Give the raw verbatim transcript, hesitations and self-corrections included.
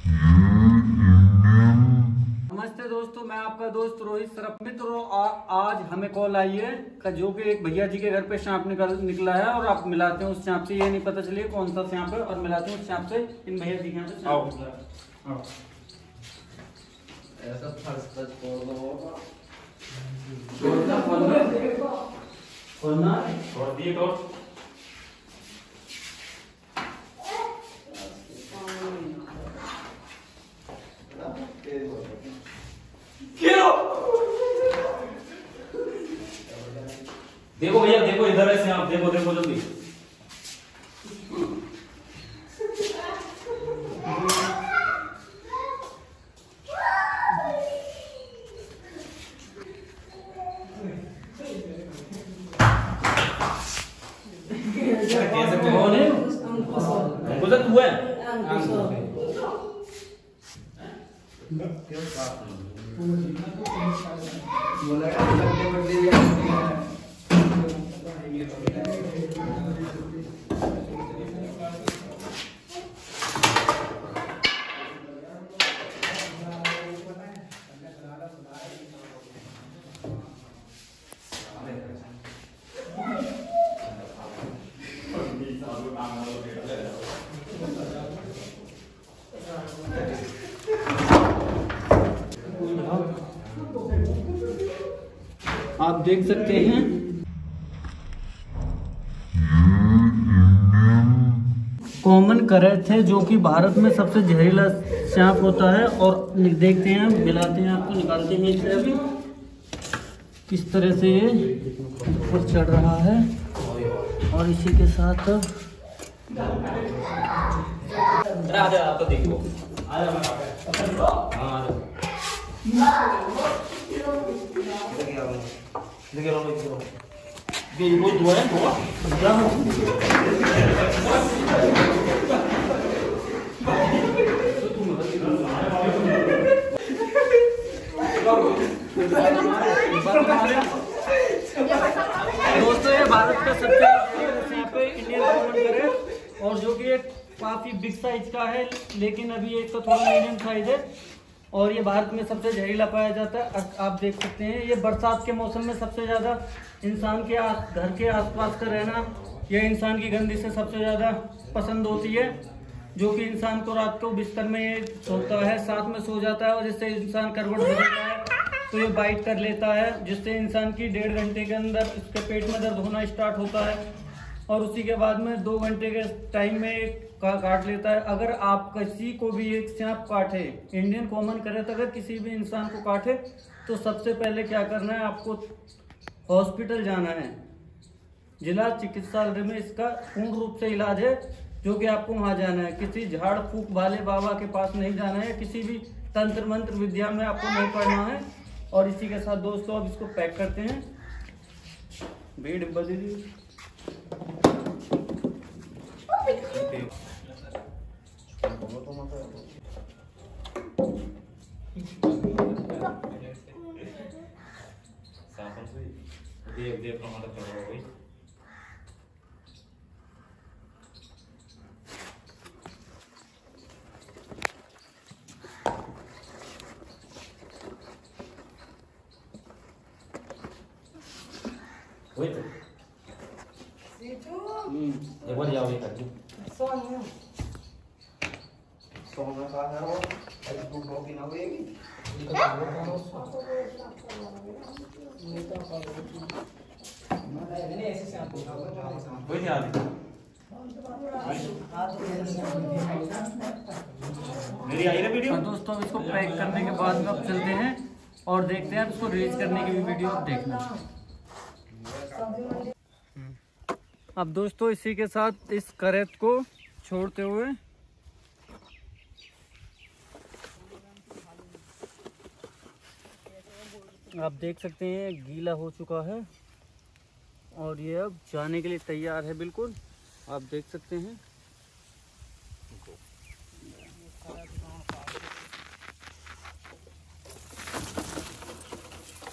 नमस्ते दोस्तों, मैं आपका दोस्त रोहित सरफ। मित्रों, आज हमें कॉल आई है जो कि एक भैया जी के घर पे सांप निकल निकला है और आप मिलाते हैं उस सांप से। ये नहीं पता चलिए कौन सा सांप है और मिलाते हैं उस सांप से। इन भैया जी के यहाँ पे सांप निकला है। ऐसा फर्स्ट तक छोड़ दो छोड़ना खोलना खोलना छोड़ दिए तो देखो भैया, देखो इधर है सांप, देखो देखो जल्दी। कैसे कौन है? अंकुश तू है? आप देख सकते हैं कॉमन करैट है जो कि भारत में सबसे जहरीला सांप होता है। और देखते हैं, मिलाते हैं, आपको निकालते हैं इसे। अभी किस तरह से ये ऊपर चढ़ रहा है और इसी के साथ आप तो देखो दोस्तों, ये भारत का सबसे सांप है, इंडियन कॉमन करैट, और जो कि एक काफी बिग साइज का है, लेकिन अभी एक तो थोड़ा मीडियम साइज है और ये भारत में सबसे जहरीला पाया जाता है। आप देख सकते हैं, ये बरसात के मौसम में सबसे ज्यादा इंसान के आस, घर के आसपास का रहना, यह इंसान की गंदी से सबसे ज्यादा पसंद होती है, जो कि इंसान को रात को बिस्तर में ये सोता है, साथ में सो जाता है और जिससे इंसान करवट बदलता है तो ये बाइट कर लेता है, जिससे इंसान की डेढ़ घंटे के अंदर इसके पेट में दर्द होना स्टार्ट होता है और उसी के बाद में दो घंटे के टाइम में का काट लेता है। अगर आप किसी को भी एक सांप काटे, इंडियन कॉमन करैट अगर किसी भी इंसान को काटे तो सबसे पहले क्या करना है, आपको हॉस्पिटल जाना है। जिला चिकित्सालय में इसका पूर्ण रूप से इलाज है, जो कि आपको वहां जाना है। किसी झाड़ फूक वाले बाबा के पास नहीं जाना है, किसी भी तंत्र मंत्र विद्या में आपको नहीं पढ़ना है। और इसी के साथ दोस्तों अब इसको पैक करते हैं। बेड बदली देव देव प्रमाण करो भाई। वही तो हम्म ये बोल जाओ ये कर दो सोना सोना का है वो आज तू होगी ना होएगी मैंने ऐसे से आपको वही नहीं आती मेरी आई ना वीडियो। दोस्तों, इसको पैक करने के बाद में अब चलते हैं और देखते हैं, इसको रिलीज करने की भी वीडियो देखना। अब दोस्तों, इसी के साथ इस करैट को छोड़ते हुए आप देख सकते हैं गीला हो चुका है और ये अब जाने के लिए तैयार है। बिल्कुल आप देख सकते हैं।